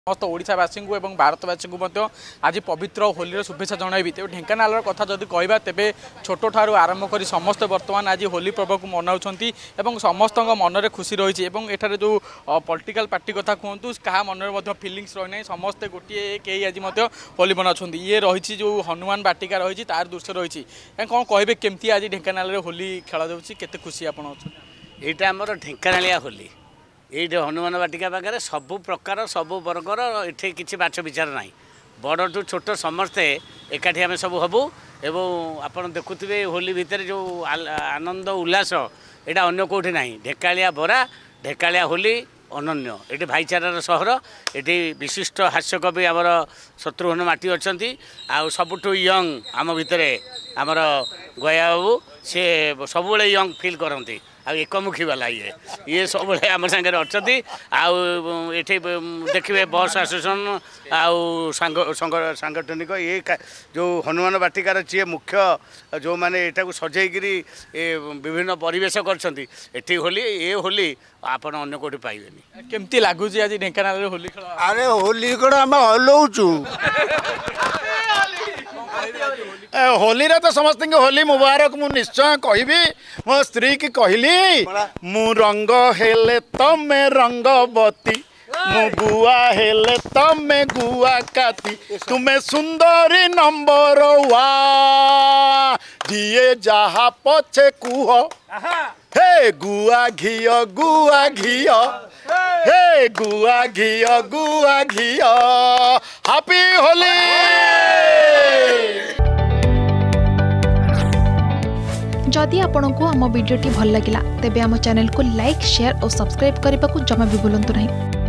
समस्त ओडावासी और भारतवासी को आज पवित्र होली शुभेच्छा जनइबी। तेज ढेंकानाल कथा जदि कह तेज छोट ठारू आरंभ कर समस्त बर्तमान आज होली पर्व को मनाउछंती एवं समस्त मन में खुशी रही है। जो पॉलिटिकल पार्टी कथा कहतु क्या मन में फिलिंग्स रही ना समस्ते गोटे कई आज होली मनाउछंती। ये रही जो हनुमान बाटिका रही तार दृश्य रही कौन कहे केमती आज ढेंकानाल होली खेल जाऊँगी केते खुशी आप यहाँ आमर ढेंकानालिया होली ये हनुमान बाटिका पाखे सबु प्रकार सबु वर्गर ये किसी बाछ विचार ना बड़ टू छोट समस्ते एकाठी आम सब हबू एवं आप देखुवे होली भितर जो आनंद उल्लास यहाँ अन्य कौटी ना ढेकालिया बरा ढेकालिया होली अनन्य ये भाईचारार सहर ये विशिष्ट हास्यकवि आमर शत्रुघ्न माटी अच्छा आ सबुठू यंग आम भितर आमर गया बाबू सी सब यंग फिल करती एकमुखी वाला ये सब आम सागर अच्छा आठी देखिए बस आसोसिएसन सांगठनिक ये जो हनुमान बाटिकार ची मुख्य जो मैंने यहाँ को सजेकरी विभिन्न परिवेश कर होली ये होली आपन अन्य कोटी पाइबेनी। केमती लगुच आज ढेंकानाल होली खेल? अरे होली कड़ा आम हलौचु होली रे तो समस्त होली मुबारक मु निश्चय कहबी। मो स्त्री की कहली मु रंग हेले तमे रंगवती मु गुआ हेले तमे गुआ काती तुम्हें सुंदरी नंबर वा दिए जहा पछे कुह हे गुआ घियो हे गुआ घियो हैप्पी होली। जदि आपंक आम भिडी भल लगा तेब आम चैनल को लाइक शेयर और सब्सक्राइब करने को जमा भी भूलु नहीं।